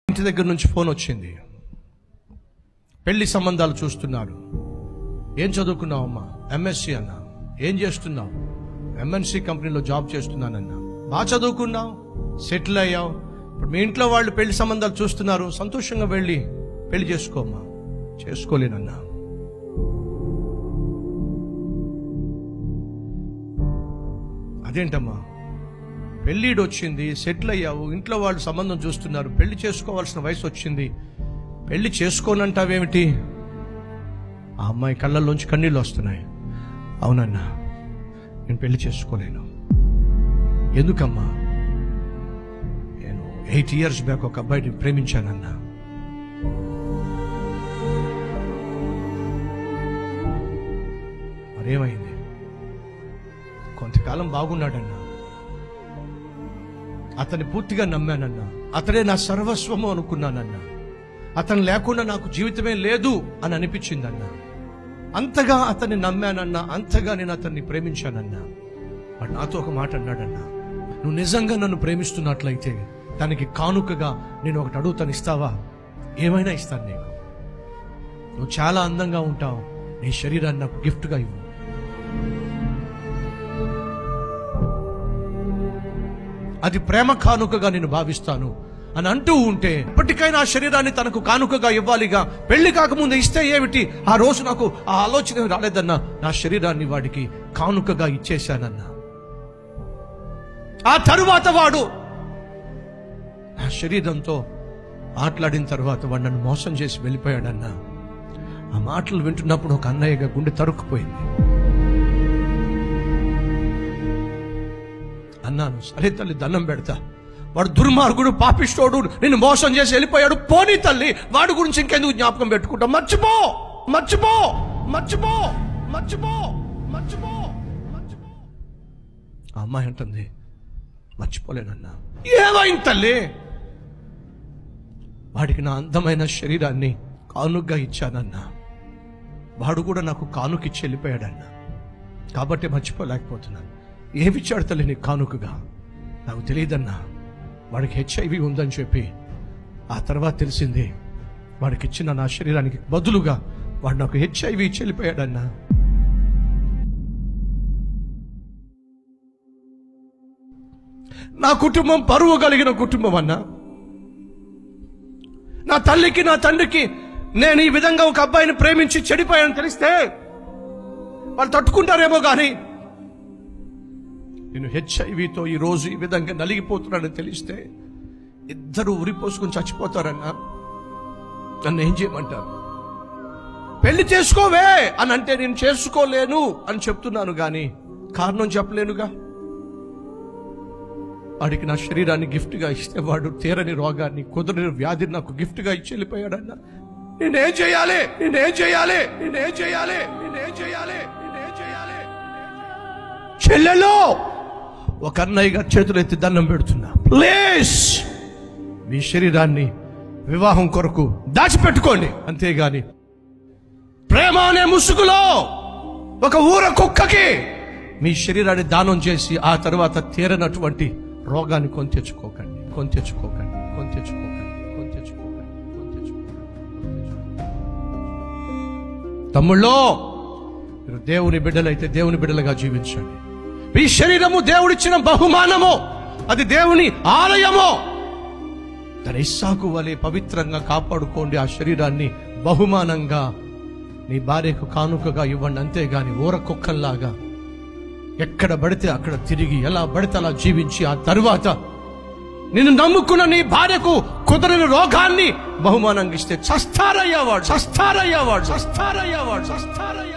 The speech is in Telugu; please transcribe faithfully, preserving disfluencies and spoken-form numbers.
ఇంటి దగ్గర నుంచి ఫోన్ వచ్చింది. పెళ్లి సంబంధాలు చూస్తున్నారు. ఏం చదువుకున్నావమ్మా? ఎంఎస్సి అన్నా. ఏం చేస్తున్నావు? ఎంఎన్సి కంపెనీలో జాబ్ చేస్తున్నానన్నా. బాగా చదువుకున్నావు, సెటిల్ అయ్యావు. ఇప్పుడు మీ ఇంట్లో వాళ్ళు పెళ్లి సంబంధాలు చూస్తున్నారు, సంతోషంగా వెళ్ళి పెళ్లి చేసుకోమ్మా. చేసుకోలేనన్నా. అదేంటమ్మా, పెళ్ళిడు వచ్చింది, సెటిల్ అయ్యావు, ఇంట్లో వాళ్ళు సంబంధం చూస్తున్నారు, పెళ్లి చేసుకోవాల్సిన వయసు వచ్చింది, పెళ్లి చేసుకోనంటావేమిటి? ఆ అమ్మాయి కళ్ళల్లోంచి కన్నీళ్ళు వస్తున్నాయి. అవునన్నా, నేను పెళ్లి చేసుకోలేను. ఎందుకమ్మా? నేను ఎయిట్ ఇయర్స్ బ్యాక్ ఒక అబ్బాయిని ప్రేమించానన్నా. మరేమైంది? కొంతకాలం బాగున్నాడన్నా, అతన్ని పూర్తిగా నమ్మానన్నా, అతడే నా సర్వస్వము అనుకున్నానన్నా. అతను లేకుండా నాకు జీవితమే లేదు అని అనిపించిందన్నా. అంతగా అతన్ని నమ్మానన్నా, అంతగా నేను అతన్ని ప్రేమించానన్నా. వాడు నాతో ఒక మాట అన్నాడన్నా, నువ్వు నిజంగా నన్ను ప్రేమిస్తున్నట్లయితే దానికి కానుకగా నేను ఒకటి అడుగుతాను, ఇస్తావా? ఏమైనా ఇస్తాను నీకు. నువ్వు చాలా అందంగా ఉంటావు, నీ శరీరాన్ని నాకు గిఫ్ట్గా ఇవ్వు. అది ప్రేమ కానుకగా నేను భావిస్తాను అని అంటూ ఉంటే, ఇప్పటికైనా ఆ శరీరాన్ని తనకు కానుకగా ఇవ్వాలిగా. పెళ్లి కాకముందు ఇస్తే ఏమిటి? ఆ రోజు నాకు ఆ ఆలోచన రాలేదన్నా. నా శరీరాన్ని వాడికి కానుకగా ఇచ్చేశానన్నా. ఆ తరువాత వాడు నా శరీరంతో మాట్లాడిన తర్వాత వాడు నన్ను మోసం చేసి వెళ్ళిపోయాడన్నా. ఆ మాటలు వింటున్నప్పుడు ఒక అన్నయ్యగా గుండె తరుక్కుపోయింది. అన్నాను, సరే తల్లి, దండం పెడతా. వాడు దుర్మార్గుడు, పాపిష్టోడు, నిన్ను మోసం చేసి వెళ్ళిపోయాడు. పోనీ తల్లి, వాడి గురించి ఇంకెందుకు జ్ఞాపకం పెట్టుకుంటా? మర్చిపో మర్చిపో మర్చిపో మర్చిపో మర్చిపో మర్చిపో. ఆ అమ్మాయి అంటుంది, మర్చిపోలేనన్నా. ఏమైంది తల్లి? వాడికి నా అందమైన శరీరాన్ని కానుకగా ఇచ్చానన్నా. వాడు కూడా నాకు కానుకిచ్చి వెళ్ళిపోయాడన్నా. కాబట్టి మర్చిపోలేకపోతున్నాను. ఏమిచ్చాడు తల్లి నీకు కానుకగా? నాకు తెలియదన్నా. వాడికి హెచ్ఐవి ఉందని చెప్పి ఆ తర్వాత తెలిసింది. వాడికి ఇచ్చిన నా శరీరానికి బదులుగా వాడు నాకు హెచ్ఐవి ఇచ్చి వెళ్ళిపోయాడన్నా. నా కుటుంబం పరువు కలిగిన కుటుంబం అన్నా. నా తల్లికి నా తండ్రికి నేను ఈ విధంగా ఒక అబ్బాయిని ప్రేమించి చెడిపోయానని తెలిస్తే వాళ్ళు తట్టుకుంటారేమో కానీ, నేను హెచ్ఐవితో ఈ రోజు ఈ విధంగా నలిగిపోతున్నానని తెలిస్తే ఇద్దరు ఉరిపోసుకుని చచ్చిపోతారన్నా. నన్ను ఏం చేయమంటారు? పెళ్లి చేసుకోవే అని అంటే నేను చేసుకోలేను అని చెప్తున్నాను కానీ కారణం చెప్పలేనుగా. వాడికి నా శరీరాన్ని గిఫ్ట్గా ఇస్తే వాడు తీరని రోగాన్ని, కుదరని వ్యాధిని నాకు గిఫ్ట్గా ఇచ్చి వెళ్ళిపోయాడన్నా. నేనేం చేయాలి? నేనేం చేయాలి? నేనేం చేయాలి? నేనేం చేయాలి? నేనేం చేయాలి? చెల్లెలో ఒక అన్నయ్యగా చేతులు ఎత్తి దండం పెడుతున్నా, ప్లీజ్ మీ శరీరాన్ని వివాహం కొరకు దాచిపెట్టుకోండి. అంతేగాని ప్రేమ అనే ముసుగులో ఒక ఊర కుక్కకి మీ శరీరాన్ని దానం చేసి ఆ తర్వాత తీరనటువంటి రోగాన్ని కొని తెచ్చుకోకండి, కొని తెచ్చుకోకండి, కొని తెచ్చుకోకండి, కొని తెచ్చుకోకండి, కొని తెచ్చుకోకండి. తమ్ముళ్ళో, మీరు దేవుని బిడ్డలైతే దేవుని బిడ్డలుగా జీవించండి. మీ శరీరము దేవుడిచ్చిన బహుమానము, అది దేవుని ఆలయము. తన ఇస్సాకు వలె పవిత్రంగా కాపాడుకోండి. ఆ శరీరాన్ని బహుమానంగా నీ భార్యకు కానుకగా ఇవ్వండి. అంతేగాని ఊర కుక్కల్లాగా ఎక్కడ పడితే అక్కడ తిరిగి ఎలా పడితే అలా జీవించి ఆ తరువాత నిన్ను నమ్ముకున్న నీ భార్యకు కుదరని రోగాన్ని బహుమానంగా ఇస్తే చస్తారయ్యావాడు, చస్తారయ్యావాడు, చస్తారయ్యావాడు, చస్తారయ్యావాడు.